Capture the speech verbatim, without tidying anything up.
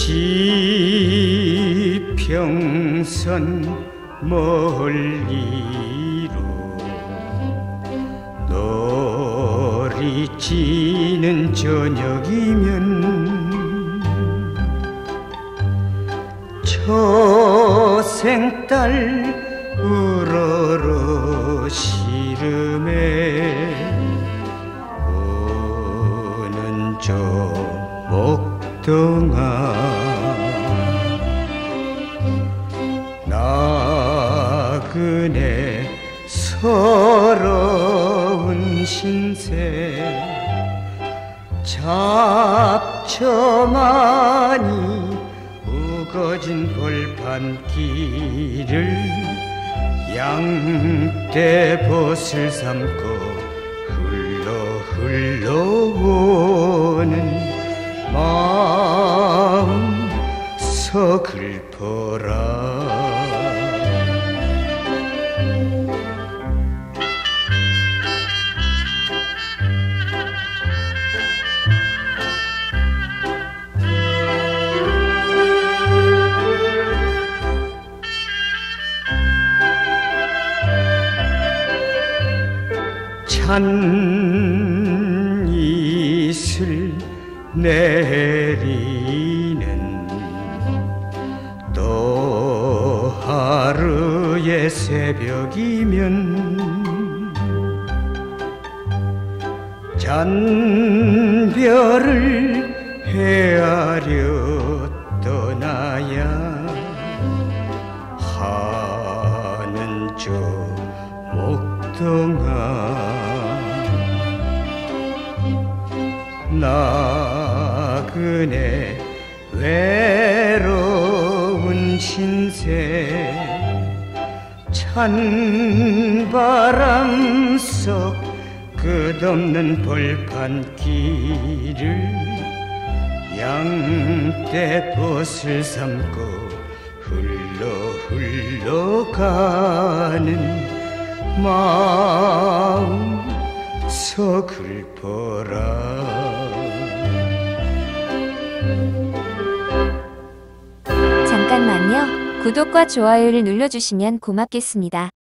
지평선 멀리로 놀이 지는 저녁이면 처생딸 우러러 시름에 오는 저 목동아 나그네 서러운 신세 잡초만이 우거진 벌판길을 양떼 벗을 삼고 흘러 흘러 오는 마음 서글퍼라. 찬 이슬 내리는 또 하루의 새벽이면 잔별을 헤아려 떠나야 하는 저 목동아 나그네 외로운 신세 찬바람 속 끝없는 벌판길을 양떼 벗을 삼고 흘러 흘러가는 마음 서글퍼라. 잠깐만요. 구독과 좋아요를 눌러주시면 고맙겠습니다.